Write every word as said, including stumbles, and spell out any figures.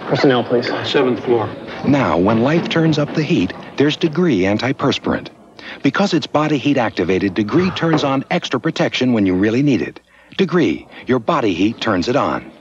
Personnel, please. Seventh floor. Now, when life turns up the heat, there's Degree antiperspirant. Because it's body heat activated, Degree turns on extra protection when you really need it. Degree, your body heat turns it on.